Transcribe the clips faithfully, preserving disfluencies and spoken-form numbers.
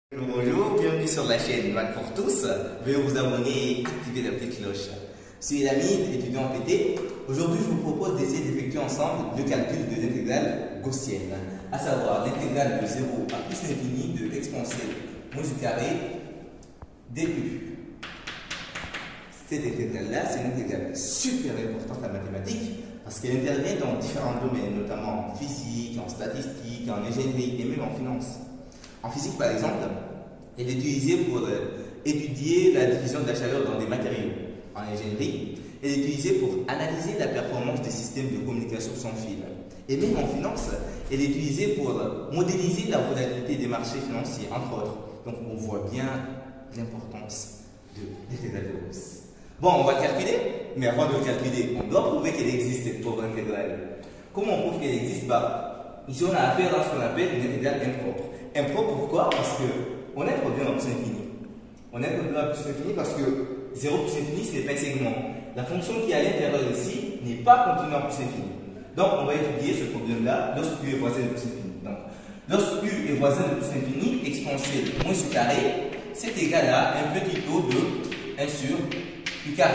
Bonjour, bienvenue sur la chaîne Mac pour tous. Veuillez vous abonner et activer la petite cloche. Je suis Lamine, étudiant en P T. Aujourd'hui, je vous propose d'essayer d'effectuer ensemble le calcul de l'intégrale gaussienne, à savoir l'intégrale de zéro à plus l'infini de l'exponentielle moins u carré du. Cette intégrale-là, c'est une intégrale super importante en mathématiques parce qu'elle intervient dans différents domaines, notamment en physique, en statistique, en ingénierie et même en finance. En physique, par exemple, elle est utilisée pour étudier la division de la chaleur dans des matériaux. En ingénierie, elle est utilisée pour analyser la performance des systèmes de communication sans fil. Et même en finance, elle est utilisée pour modéliser la volatilité des marchés financiers, entre autres. Donc on voit bien l'importance de l'intégrale de Gauss. Bon, on va le calculer, mais avant de le calculer, on doit prouver qu'elle existe, cette pauvre intégrale. Comment on prouve qu'elle existe? Bah, ici, on a affaire à ce qu'on appelle une intégrale impropre. Impropre, pourquoi? Parce qu'on a un problème en plus infini. On a un problème en plus infini parce que zéro plus infini, ce n'est pas un segment. La fonction qui est à l'intérieur ici n'est pas continue en plus infini. Donc, on va étudier ce problème-là lorsque u est voisin de plus infini. Donc, lorsque u est voisin de plus infini, exponentielle moins u carré, c'est égal à un petit taux de un sur u carré.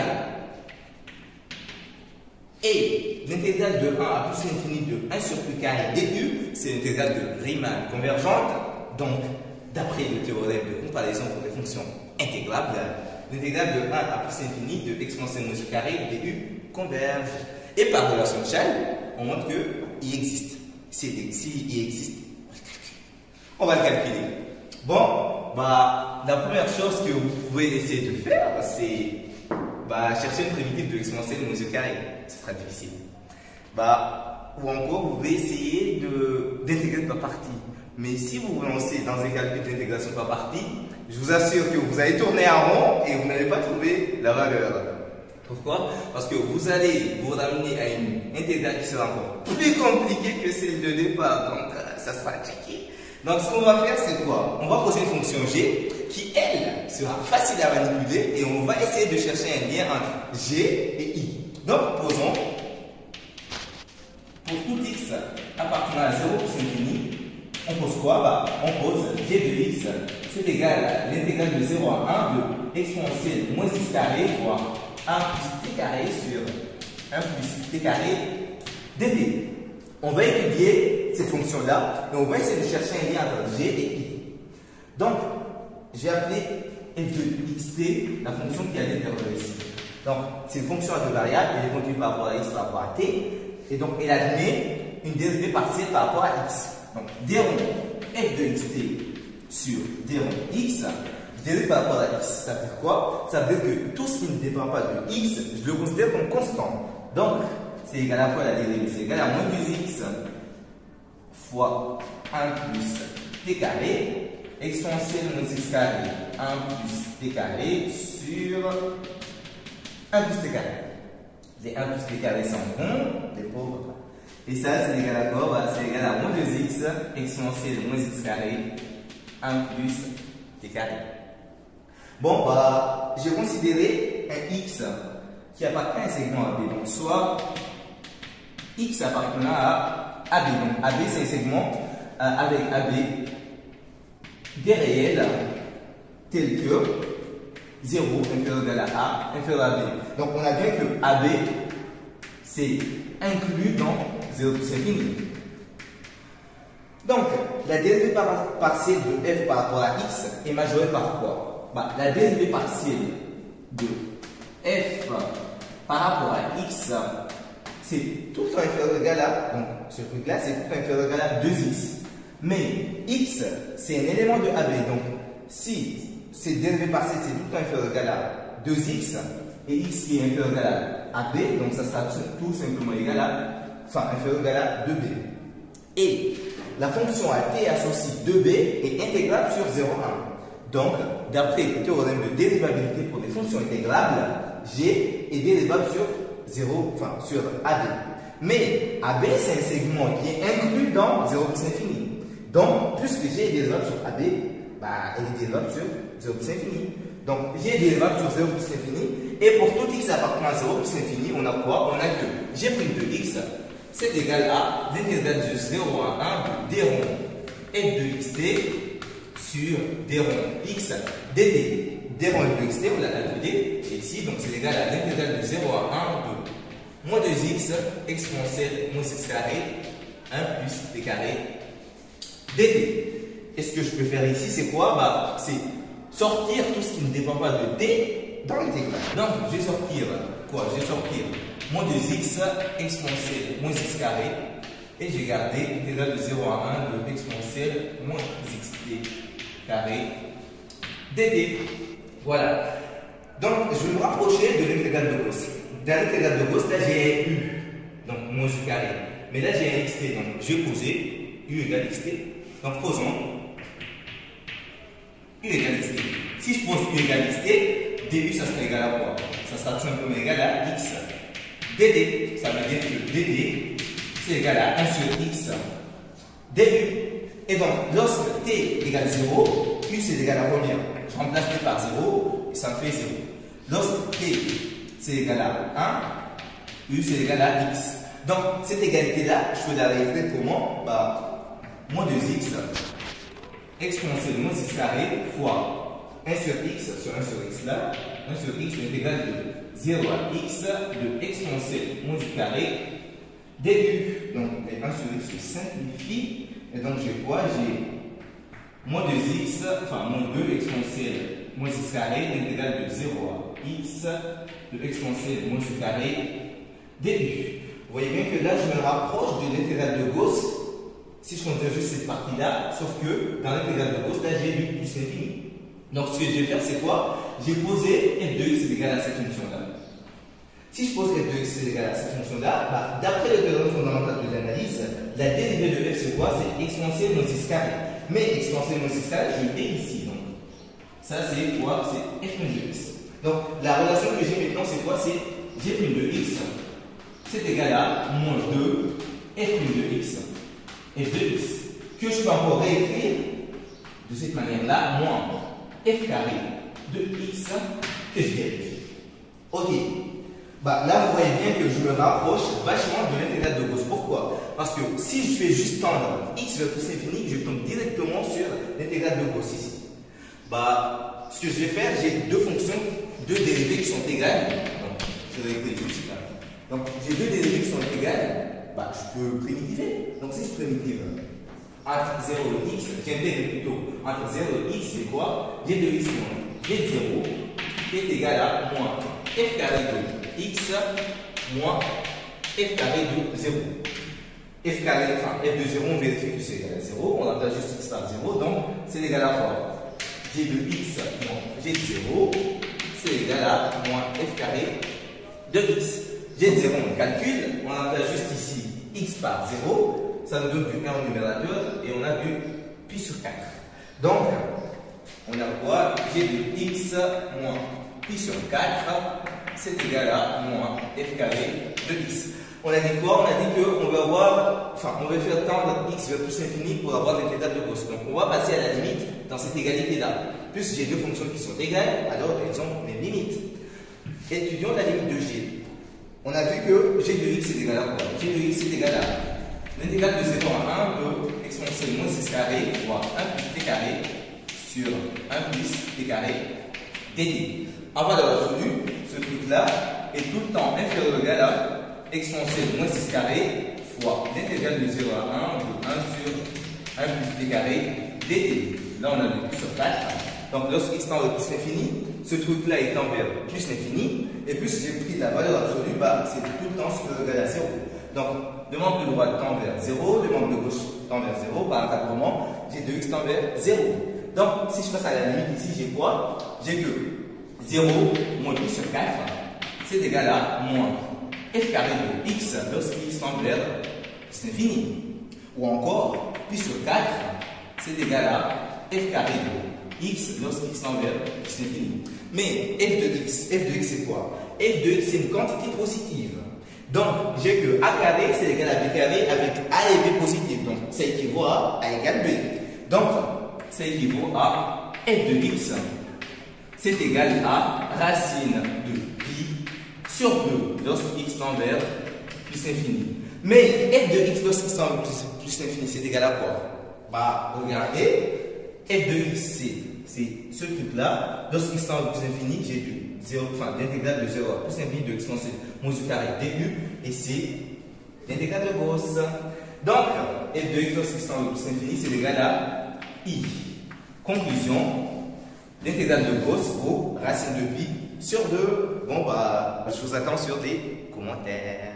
Et l'intégrale de un à plus l'infini de un sur u carré du, c'est l'intégrale de Riemann convergente. Donc, d'après le théorème de comparaison pour les fonctions intégrables, l'intégrale de un à plus l'infini de exponentielle moins u carré du converge. Et par relation de Chasles, on montre qu'il existe. S'il existe, on va le calculer. Bon, bah, la première chose que vous pouvez essayer de faire, c'est bah, chercher une primitive de exponentielle moins u carré. C'est très difficile. Bah, ou encore, vous pouvez essayer d'intégrer par partie. Mais si vous vous lancez dans un calcul d'intégration par partie, je vous assure que vous allez tourner en rond et vous n'allez pas trouver la valeur. Pourquoi? Parce que vous allez vous ramener à une intégrale qui sera encore plus compliquée que celle de départ. Donc, ça sera checké. Donc, ce qu'on va faire, c'est quoi? On va poser une fonction g qui, elle, sera facile à manipuler et on va essayer de chercher un lien entre g et i. Donc, posons pour tout x appartenant à zéro plus infini, on pose quoi? Bah, on pose g de x, c'est égal à l'intégrale de zéro à un de exponentielle moins x carré fois un plus t carré sur un plus t carré dt. On va étudier cette fonction-là et on va essayer de chercher un lien entre g et i. Donc, j'ai appelé f de xt la fonction qui est à l'intérieur ici. Donc, c'est une fonction à deux variables, elle est continue par rapport à x par rapport à t, et donc elle admet une dérivée partielle par rapport à x. Donc, d rond f de xt sur d rond x, dérivé par rapport à x, ça veut dire quoi? Ça veut dire que tout ce qui ne dépend pas de x, je le considère comme constant. Donc, c'est égal à quoi la dérivée? C'est égal à moins deux x fois un plus t carré, exponentielle moins x carré, un plus t carré sur un plus t carré. Les un plus t carré s'en vont, les pauvres. Et ça, c'est égal à quoi? Bah, c'est égal à moins deux x exponentielle moins x carré, un plus t carré. Bon, bah, j'ai considéré un x qui appartient à un segment A B. Donc, soit x appartenant à A B. Donc, A B, c'est un segment euh, avec A B des réels tels que zéro inférieur égal à A inférieur à B. Donc, on a bien que A B, c'est inclus dans zéro plus infini. Donc, la dérivée par partielle de f par rapport à x est majorée par quoi? Bah, la dérivée partielle de f par rapport à x, c'est tout le temps inférieur égal à, donc ce truc-là, c'est tout le temps inférieur égal à deux x. Mais x, c'est un élément de A B. Donc, si cette dérivée partielle, c'est tout le temps inférieur égal à deux x, et x qui est inférieur égal à A B, donc ça sera tout simplement égal à, enfin, inférieur égal à deux b. Et la fonction à t associée deux b est intégrable sur zéro virgule un. Donc, d'après le théorème de dérivabilité pour des fonctions intégrables, g est dérivable sur zéro, enfin, sur A B. Mais A B, c'est un segment qui est inclus dans zéro plus infini. Donc, puisque g est dérivable sur A B, bah, elle est dérivable sur zéro plus infini. Donc, g est dérivable sur zéro plus infini. Et pour tout x appartenant à zéro plus infini, on a quoi? On a que g' de x, c'est égal à l'intégrale de zéro à un de d rond f de xt sur d rond x dt. d rond f de xt, on l'a calculé, et ici, donc c'est égal à l'intégrale de zéro à un de moins deux x exponentielle moins x carré, un plus t carré dt. Et ce que je peux faire ici, c'est quoi? Bah, c'est sortir tout ce qui ne dépend pas de t dans l'intégrale. Donc, je vais sortir quoi? Je vais sortir moins deux x exponentielle moins x carré, et j'ai gardé l'intégrale de zéro à un de exponentielle moins xt carré dt. Voilà. Donc, je vais me rapprocher de l'intégrale de Gauss. Dans l'intégrale de Gauss, là j'ai un u, donc moins u carré. Mais là j'ai un xt, donc je vais poser u égale xt. Donc, posons u égale xt. Si je pose u égale xt, du ça sera égal à quoi? Ça sera tout simplement égal à x dd. Ça veut dire que dd c'est égal à un sur x du. Et donc, lorsque t égale zéro, u c'est égal à combien? Je remplace t par zéro et ça me fait zéro. Lorsque t c'est égal à un, u c'est égal à x. Donc, cette égalité-là, je peux la réécrire comment? Bah, moins deux x exponentielle moins x carré fois un sur x sur un sur x là. un sur x l'intégrale de zéro à x de exponentielle moins x carré du. Donc, les un sur x se simplifie. Et donc, j'ai quoi? J'ai moins deux x, enfin moins deux exponentielle moins x carré, l'intégrale de zéro à x de exponentielle moins x carré du. Vous voyez bien que là, je me rapproche de l'intégrale de Gauss si je considère juste cette partie-là, sauf que dans l'intégrale de Gauss, là, j'ai du plus l'infini. Donc, ce que je vais faire, c'est quoi? J'ai posé f de x égale à cette fonction-là. Si je pose f de x égale à cette fonction-là, bah, d'après le théorème fondamental de l'analyse, la dérivée de f, c'est quoi? C'est exponentielle moins x carré. Mais exponentielle moins x carré, je l'ai ici. Donc, ça, c'est quoi? C'est f' de x. Donc, la relation que j'ai maintenant, c'est quoi? C'est g' de x, c'est égal à moins deux f' de x, f de x, que je peux encore réécrire de cette manière-là, moins f carré de x que je vérifie. Ok. Bah, là, vous voyez bien que je me rapproche vachement de l'intégrale de Gauss. Pourquoi? Parce que si je fais juste tendre x vers plus l'infini, je tombe directement sur l'intégrale de Gauss ici. Bah, ce que je vais faire, j'ai deux fonctions, deux dérivées qui sont égales. Donc, je vais écrire juste là. Donc, j'ai deux dérivées qui sont égales. Bah, je peux primitiver. Donc, si je primitive entre zéro et x, j'intègre plutôt entre zéro et x, c'est quoi? G de x moins g de zéro qui est égal à moins f carré de x moins f carré de zéro. F carré, enfin f de zéro, on vérifie que c'est égal à zéro, on remplace juste x par zéro, donc c'est égal à quoi? G de x moins g de zéro, c'est égal à moins f carré de x. G de zéro, on calcule, on remplace juste ici x par zéro, ça nous donne du un au numérateur et on a du pi sur quatre. Donc, on a quoi? G de x moins pi sur quatre, c'est égal à moins f carré de x. On a dit quoi? On a dit qu'on veut avoir, enfin, on veut faire tendre x vers plus l'infini pour avoir l'intégrale de Gauss. Donc, on va passer à la limite dans cette égalité-là. Plus j'ai deux fonctions qui sont égales, alors elles ont les limites. Étudions la limite de g. On a vu que g de x est égal à quoi? G de x est égal à l'intégrale de zéro à un de exponentielle moins x carré fois un plus t carré sur un plus t carré dt. En valeur absolue, ce truc-là est tout le temps inférieur ou égal à exponentielle moins x carré fois l'intégrale de zéro à un de un sur un plus t carré dt. Là, on a le plus sur quatre. Donc, lorsque x tend vers plus l'infini, ce truc-là est tend vers plus l'infini, et plus j'ai pris la valeur absolue, bah, c'est tout le temps supérieur ou égal à zéro. Donc, le membre de droite tend vers zéro, le membre de gauche tend vers zéro, par encadrement, j'ai deux x tend vers zéro. Donc, si je passe à la limite ici, j'ai quoi? J'ai que zéro moins pi sur quatre, c'est égal à moins f carré de x lorsqu'x tend vers plus l'infini. Ou encore, pi sur quatre, c'est égal à f carré de x lorsqu'x tend vers plus l'infini. Mais f de x, f de x c'est quoi? F de x c'est une quantité positive. Donc, j'ai que a carré c'est égal à b carré avec a et b positifs. Donc, ça équivaut à a égale b. Donc, ça équivaut à f de x, c'est égal à racine de pi sur deux lorsqu'x tend vers plus l'infini. Mais f de x lorsqu'x tend vers plus, plus l'infini, c'est égal à quoi? Bah, regardez, f de x, c'est ce truc-là. Lorsqu'x tend au plus infini, j'ai du zéro, enfin, l'intégrale de zéro à plus infini de exponentielle moins u carré du, et c'est l'intégrale de Gauss. Donc, f de x lorsqu'x tend au plus infini, c'est égal à i. Conclusion, l'intégrale de Gauss vaut racine de pi sur deux. Bon, bah, je vous attends sur des commentaires.